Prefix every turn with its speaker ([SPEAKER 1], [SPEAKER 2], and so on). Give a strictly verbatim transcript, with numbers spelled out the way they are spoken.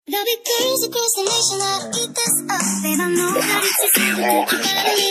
[SPEAKER 1] There'll be girls across the nation that'll eat this up. Babe, I know that it's just you gotta